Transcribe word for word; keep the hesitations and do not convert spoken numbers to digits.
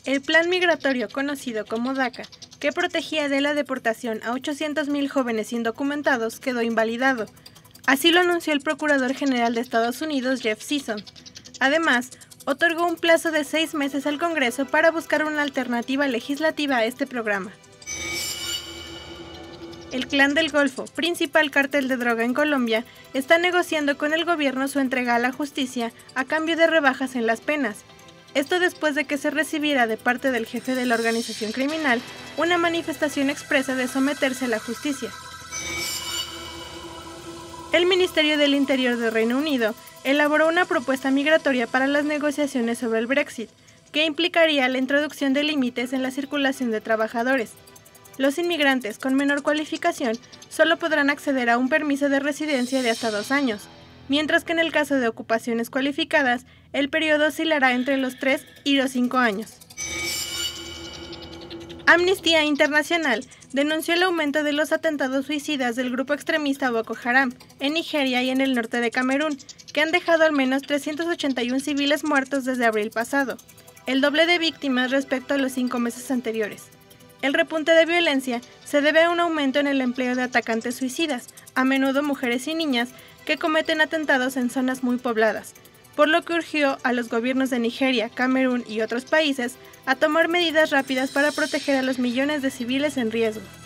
El plan migratorio conocido como DACA, que protegía de la deportación a ochocientos mil jóvenes indocumentados, quedó invalidado. Así lo anunció el Procurador General de Estados Unidos, Jeff Sessions. Además, otorgó un plazo de seis meses al Congreso para buscar una alternativa legislativa a este programa. El Clan del Golfo, principal cártel de droga en Colombia, está negociando con el gobierno su entrega a la justicia a cambio de rebajas en las penas. Esto después de que se recibiera de parte del jefe de la organización criminal una manifestación expresa de someterse a la justicia. El Ministerio del Interior del Reino Unido elaboró una propuesta migratoria para las negociaciones sobre el Brexit, que implicaría la introducción de límites en la circulación de trabajadores. Los inmigrantes con menor cualificación solo podrán acceder a un permiso de residencia de hasta dos años, mientras que en el caso de ocupaciones cualificadas, el periodo oscilará entre los tres y los cinco años. Amnistía Internacional denunció el aumento de los atentados suicidas del grupo extremista Boko Haram en Nigeria y en el norte de Camerún, que han dejado al menos trescientos ochenta y uno civiles muertos desde abril pasado, el doble de víctimas respecto a los cinco meses anteriores. El repunte de violencia se debe a un aumento en el empleo de atacantes suicidas, a menudo mujeres y niñas, que cometen atentados en zonas muy pobladas, por lo que urgió a los gobiernos de Nigeria, Camerún y otros países a tomar medidas rápidas para proteger a los millones de civiles en riesgo.